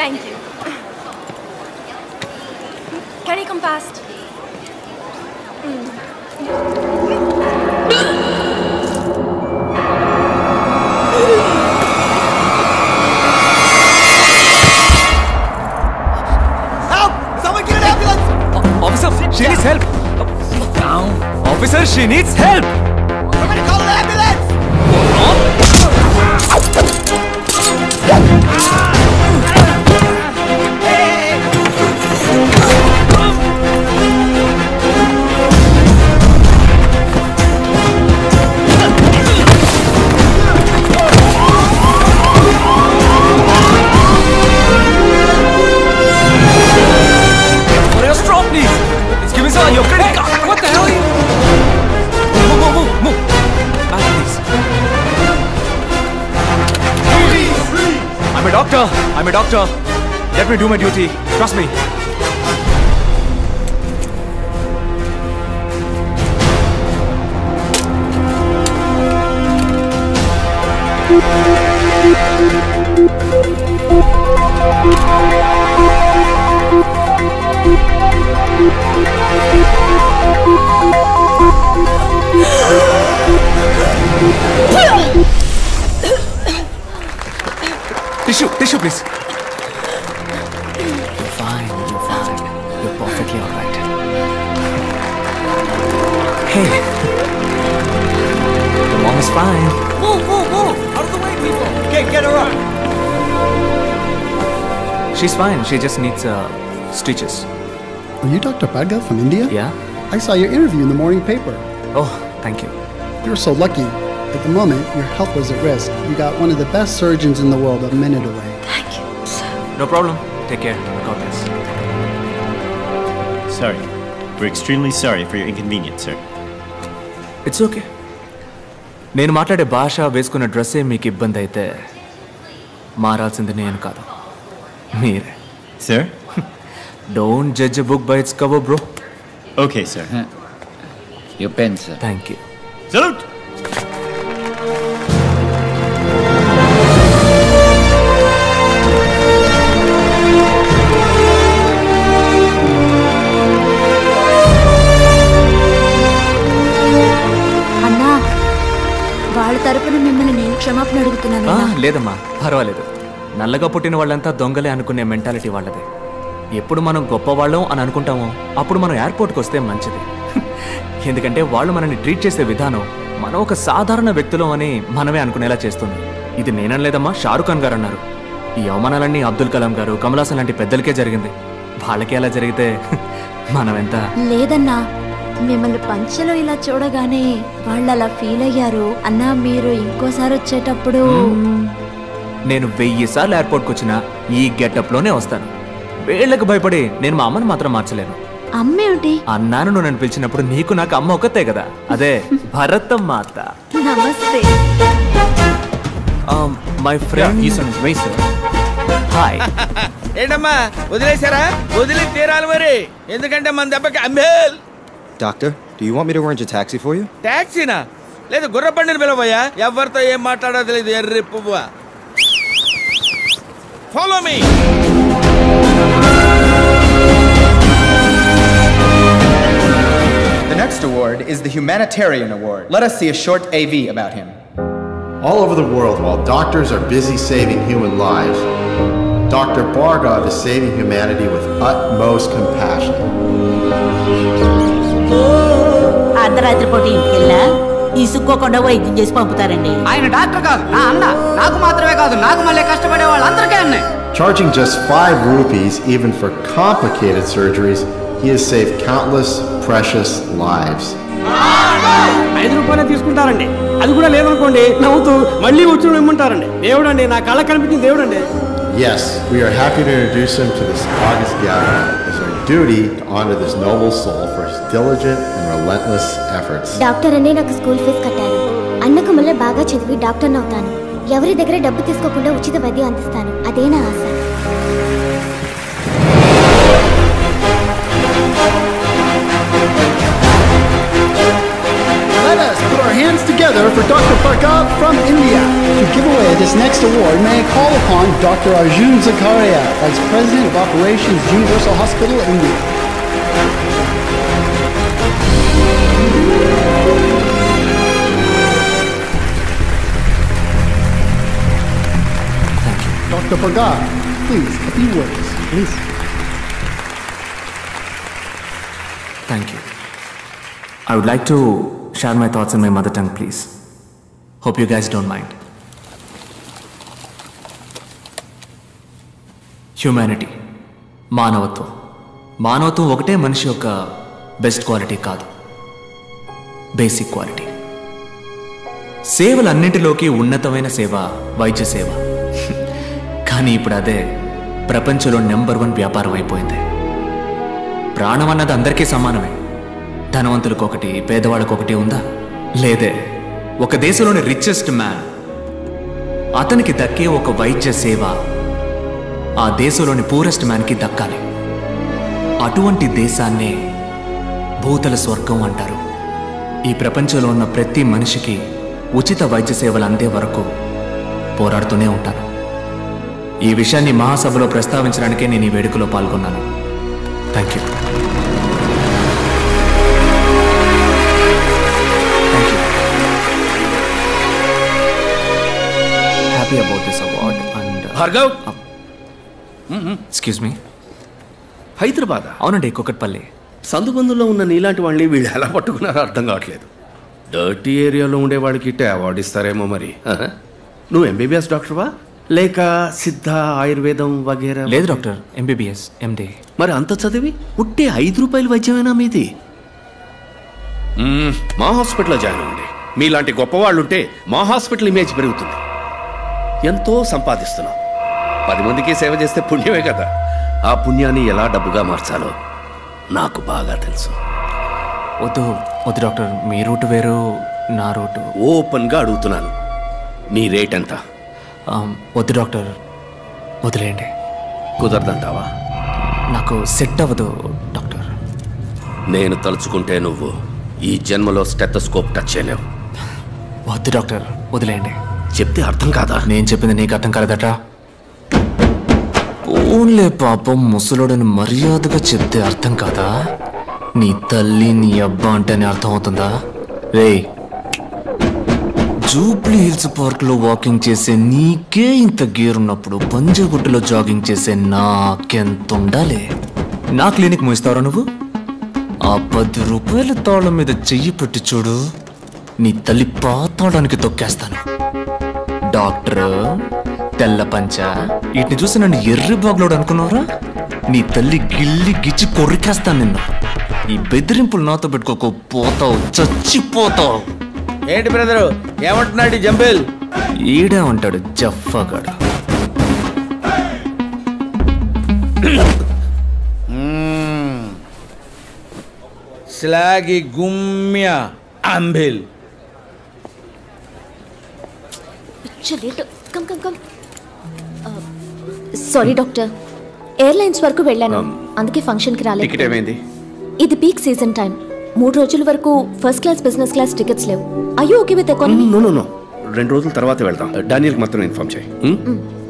Thank you. Can you come fast? Help! Someone get an ambulance! Officer, she needs help. Down. Officer, she needs help. Somebody call an ambulance! Your credit card. What the hell are you? Move. Back, please. Freeze. I'm a doctor. Let me do my duty. Trust me. Tissue, please. You're fine. You're perfectly all right. Hey. Your mom is fine. Move! Out of the way, people! Okay, get her up! She's fine. She just needs stitches. Are you Dr. Bhargav from India? Yeah? I saw your interview in the morning paper. Oh, thank you. You were so lucky. At the moment, your health was at risk. You got one of the best surgeons in the world a minute away. Thank you, sir. No problem. Take care. I got this. Sorry. We're extremely sorry for your inconvenience, sir. It's okay. నేను మాట్లాడే భాష వేసుకున్న డ్రెస్సే మీకు ఇబ్బంది అయితే మారాల్సింది నేను కాదు మీరే. Sir? Don't judge a book by its cover, bro. Okay, sir. Your pen, sir. Thank you. Salute! వాళ్ళ తరపున మిమ్మల్ని నేను క్షమాపణ అడుగుతున్నాను. లేదమ్మా, పర్వాలేదు. నల్లగా పుట్టిన వాళ్ళంతా దొంగలే అనుకునే మెంటాలిటీ వాళ్ళదే. ఎప్పుడు మనం గొప్పవాళ్ళం అని అనుకుంటామో అప్పుడు మనం ఎయిర్పోర్ట్కి వస్తే మంచిది. ఎందుకంటే వాళ్ళు మనల్ని ట్రీట్ చేసే విధానం మనం ఒక సాధారణ వ్యక్తులం అని మనమే అనుకునేలా చేస్తుంది. ఇది నేనలేదమ్మా, షారుఖ్ ఖాన్ గారు అన్నారు. ఈ అవమానాలన్నీ అబ్దుల్ కలాం గారు, కమల్ హాసన్ లాంటి పెద్దలకే జరిగింది. వాళ్ళకి ఎలా జరిగితే మనం ఎంత. లేదన్నా, మిమ్మల్ని పంచలో ఇలా చూడగానే వాళ్ళు అలా ఫీల్ అయ్యారు. అన్నా, మీరు ఇంకోసారి వచ్చేటప్పుడు నేను 1000 సార్లు ఎయిర్పోర్ట్కి వచ్చినా ఈ గెటప్లోనే వస్తాను. వీళ్ళకి భయపడి నేను మా అమ్మని మాత్రం మార్చలేను. అమ్మేమిటి? అన్నాను నువ్వు నన్ను పిలిచినప్పుడు నీకు నాకు అమ్మ ఒక్కతే కదా, అదే భరతం మాత. నమస్తే. My friend hi. ఏంటమ్మా వదిలేశారా? వదిలి తీరాలి మరి, ఎందుకంటే మన దెబ్బకి అంబేల్. Doctor, do you want me to arrange a taxi for you? టాక్సీనా? లేదు, గుర్రబండిని పిలవయ్యా. ఎవరితో ఏం మాట్లాడో తెలియదు ఎర్రి పువ్వా. Follow me. The next award is the Humanitarian Award. Let us see a short AV about him. All over the world, while doctors are busy saving human lives, Dr. Bhargav is saving humanity with utmost compassion. అర్ధరాత్రి పూట ఇంటికెళ్ళా ఇసుక్కోకుండా వైద్యం చేసి పంపుతారండి. ఆయన doctor కాదు, నా అన్న. నాకు మాత్రమే కాదు, నాకు మళ్ళీ కష్టపడే వాళ్ళు అందరికీ అన్నాయి. Charging just 5 rupees even for complicated surgeries, he has saved countless precious lives. 5 రూపాయలే తీసుకుంటారండి. అది కూడా లేదనుకోండి, నవ్వుతూ మళ్ళీ వచ్చి ఇమ్మంటారండి. దేవుడండి, నా కళ్ళ కనిపించింది దేవుడండి. Yes, we are happy to introduce him to this August gathering. It's our duty to honor this noble soul for his diligent and relentless efforts. Doctor అనే నాకు స్కూల్ ఫీజు కట్టారు. అన్నకు మళ్ళీ బాగా చదివి డాక్టర్ని అవుతాను. ఎవరి దగ్గర డబ్బు తీసుకోకుండా ఉచిత వైద్యం అందిస్తాను. అదే నా ఆశ. Let us put our hands together. together for Dr. Bhargav from India. To give away this next award, may I call upon Dr. Arjun Zakaria, Vice President of Operations, Universal Hospital, India. Dr. Bhargav, please, a few words, please. Thank you. I would like to share my thoughts in my mother tongue, please. Hope you guys don't mind. Humanity, మానవత్వం. మానవత్వం ఒకటే మనిషి యొక్క best quality కాదు, basic quality. సేవలన్నింటిలోకి ఉన్నతమైన సేవ వైద్య సేవ. కానీ ఇప్పుడు అదే ప్రపంచంలో నెంబర్ 1 వ్యాపారం అయిపోయింది. ప్రాణం అన్నది అందరికీ సమానమే. ధనవంతులకు ఒకటి, పేదవాళ్ళకు ఒకటి ఉందా? లేదే. ఒక దేశంలోని రిచెస్ట్ మ్యాన్, అతనికి దక్కే ఒక వైద్య సేవ ఆ దేశంలోని పూరెస్ట్ మ్యాన్కి దక్కాలి. అటువంటి దేశాన్నే భూతల స్వర్గం అంటారు. ఈ ప్రపంచంలో ఉన్న ప్రతి మనిషికి ఉచిత వైద్య సేవలు అందే వరకు పోరాడుతూనే ఉంటాను. ఈ విషయాన్ని మహాసభలో ప్రస్తావించడానికే నేను ఈ వేడుకలో పాల్గొన్నాను. Thank you. Happy about this award and Bhargav, excuse me, Hyderabad? అవునండి, కుకట్పల్లి. సందుబందులో ఉన్న నీలాంటి వాళ్ళని వీళ్ళు ఎలా పట్టుకున్నారో అర్థం కావట్లేదు. డర్టీ ఏరియాలో ఉండేవాడికి ఇట్టే అవార్డు ఇస్తారేమో మరి. నువ్వు ఎంబీబీఎస్ డాక్టర్వా లేక సిద్ధ ఆయుర్వేదం వగేరా? లేదు డాక్టర్, ఎంబీబీఎస్ ఎండి. మరి అంత చదివి ఉట్టే 5 రూపాయలు వైద్యమేనా మీది? మా హాస్పిటల్లో జాయిన్ అవ్వండి. మీలాంటి గొప్పవాళ్ళు ఉంటే మా హాస్పిటల్ ఇమేజ్ పెరుగుతుంది. ఎంతో సంపాదిస్తున్నాం. 10 మందికి సేవ చేస్తే పుణ్యమే కదా. ఆ పుణ్యాన్ని ఎలా డబ్బుగా మార్చాలో నాకు బాగా తెలుసు. వద్దు వద్దు డాక్టర్, మీ రూట్ వేరు, నా రూటు. ఓపెన్గా అడుగుతున్నాను, నీ రేట్ ఎంత? వద్దు డాక్టర్, వదిలేయండి. కుదరదంటావా? నాకు సెట్ అవ్వదు డాక్టర్. నేను తలుచుకుంటే నువ్వు ఈ జన్మలో స్టెథోస్కోప్ టచ్ చేయలేవు. వద్దు డాక్టర్, వదిలేయండి. చెప్తే అర్థం కాదా? నేను చెప్పింది నీకు అర్థం కాలేదట. ఓన్లే పాపం, ముసలోడని మర్యాదగా చెప్తే అర్థం కాదా? నీ తల్లి నీ అబ్బా అంటేనే అర్థం అవుతుందా? రే, జూబ్లీ హిల్స్ పార్క్ లో వాకింగ్ చేసే నీకే ఇంత గేర్ ఉన్నప్పుడు పంజగుట్టులో జాగింగ్ చేసే నాకెంత ఉండాలి? నా క్లినిక్ మూయిస్తావరా నువ్వు? ఆ 10 రూపాయల తాళం మీద చెయ్యి పెట్టి చూడు, నీ తల్లి పాతాళానికి తొక్కేస్తాను. డాక్టర్, తెల్ల పంచ, వీటిని చూసి నన్ను ఎర్రి బాగులోడు అనుకున్నావురా? నీ తల్లి గిల్లి గిచ్చి కొరికేస్తాను నిన్ను. ఈ బెదిరింపులు నాతో పెట్టుకోకు, పోతావు, చచ్చిపోతావు. ఏంటి బ్రదరు, ఏమంటున్నాడు జంబేల్? ఈడే ఉంటాడు జఫ్ఫాగాడు. స్లాగి గుమ్య అంబిల్. సారీ డాక్టర్, ఎయిర్లైన్స్ వరకు వెళ్ళాను, అందుకే ఫంక్షన్కి రాలేదు. టికెట్ ఏమైంది? ఇది పీక్ సీజన్ టైం. 3 రోజుల వరకు first class, business class tickets లేవు. అయ్యో ఓకే విత్ ఎకానమీ? నో 2 రోజుల తర్వాత వెళ్దాం. డానియల్కి మాత్రం ఇన్ఫార్మ్ చేయి.